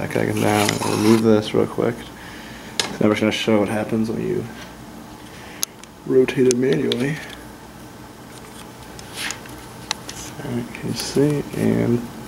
back down. I'll remove this real quick. I'm just going to show what happens when you rotate it manually. Alright, can you see? And